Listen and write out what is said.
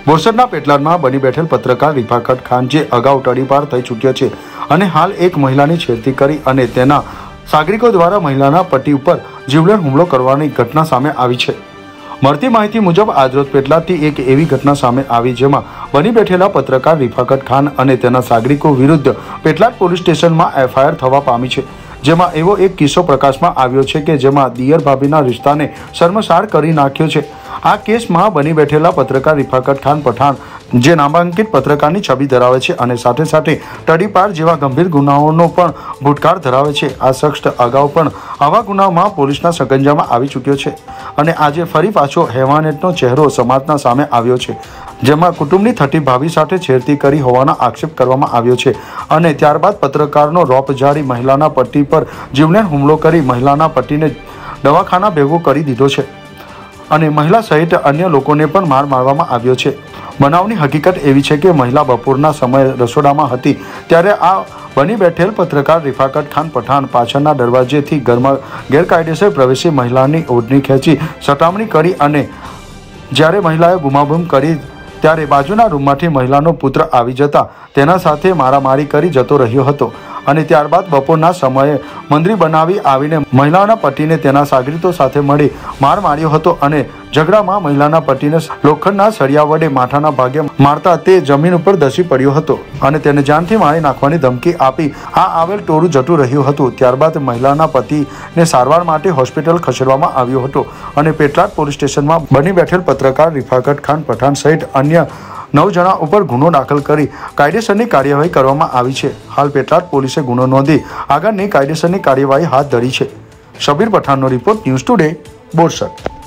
બોરસદના પેટલાદમાં બની બેઠેલ પત્રકાર રિફાકત ખાન જે અગાઉ તડીપાર થઈ ચૂક્યો છે અને હાલ એક મહિલાની છેડતી કરી અને તેના સાગરિકો દ્વારા મહિલાના પતિ ઉપર જીવલેણ હુમલો કરવાની ઘટના સામે આવી છે। મળતી માહિતી મુજબ આજરોજ પેટલાદથી એક એવી ઘટના સામે આવી જેમાં બની બેઠેલા પત્રકાર રિફાકત ખાન અને તેના સાગરિકો વિરુદ્ધ પેટલાદ પોલીસ સ્ટેશનમાં એફઆઈઆર થવા પામી છે। જેમાં એવો એક કિસ્સો પ્રકાશમાં આવ્યો છે કે જેમાં દિયર ભાભીના રિશ્તાને શર્મસાર કરી નાખ્યો છે। આ કેસમાં બની બેઠેલા પત્રકાર રિફાકત ખાન પઠાણ જે નામાંકિત પત્રકારની છબી ધરાવે છે અને સાથે સાથે તડીપાર જેવા ગંભીર ગુનાઓનો પણ ભૂતકાળ ધરાવે છે। આ શખ્સ અગાઉ પણ આવા ગુનાઓમાં પોલીસના સકંજામાં આવી ચૂક્યો છે અને આજે ફરી પાછો હેવાનેટનો ચહેરો સમાજના સામે આવ્યો છે, જેમાં કુટુંબની થતી ભાભી સાથે છેડતી કરી હોવાનો આક્ષેપ કરવામાં આવ્યો છે અને ત્યારબાદ પત્રકારનો રોપ ઝાડી મહિલાના પતિ પર જીવલેણ હુમલો કરી મહિલાના પતિને દવાખાના ભેગો કરી દીધો છે અને મહિલા સહિત અન્ય લોકોને પણ માર મારવામાં આવ્યો છે। બનાવની હકીકત એવી છે કે મહિલા બપોરના સમયે રસોડામાં હતી ત્યારે આ બની બેઠેલ પત્રકાર રિફાકત ખાન પઠાણ પાછળના દરવાજેથી ઘરમાં ગેરકાયદેસર પ્રવેશી મહિલાની ઓઢણી ખેંચી સતામણી કરી અને જ્યારે મહિલાએ બૂમાબૂમ કરી ત્યારે બાજુના રૂમમાંથી મહિલાનો પુત્ર આવી જતા તેના સાથે મારામારી કરી જતો રહ્યો હતો અને ત્યારબાદ બપોરના સમયે મંદરી બનાવી આવીને મહિલાના પતિને તેના સાગરીતો સાથે મળી માર માર્યો હતો અને ઝઘડામાં મહિલાના પતિને લોખંડના સળિયા વડે માથાના ભાગે મારતા તે જમીન ઉપર ધસી પડ્યો હતો અને તેને જાનથી મારી નાખવાની ધમકી આપી આ આવેલ ટોળું જતું રહ્યું હતું। ત્યારબાદ મહિલાના પતિને સારવાર માટે હોસ્પિટલ ખસેડવામાં આવ્યો હતો અને પેટલાદ પોલીસ સ્ટેશનમાં બની બેઠેલ પત્રકાર રિફાકત ખાન પઠાણ સહિત અન્ય 9 જણા ઉપર ગુનો દાખલ કરી કાયદેસરની કાર્યવાહી કરવામાં આવી છે। હાલ પેટલાદ પોલીસે ગુનો નોંધી આગળની કાયદેસરની કાર્યવાહી હાથ ધરી છે। શબીર પઠાણનો રિપોર્ટ, ન્યૂઝ ટુડે, બોરસદ।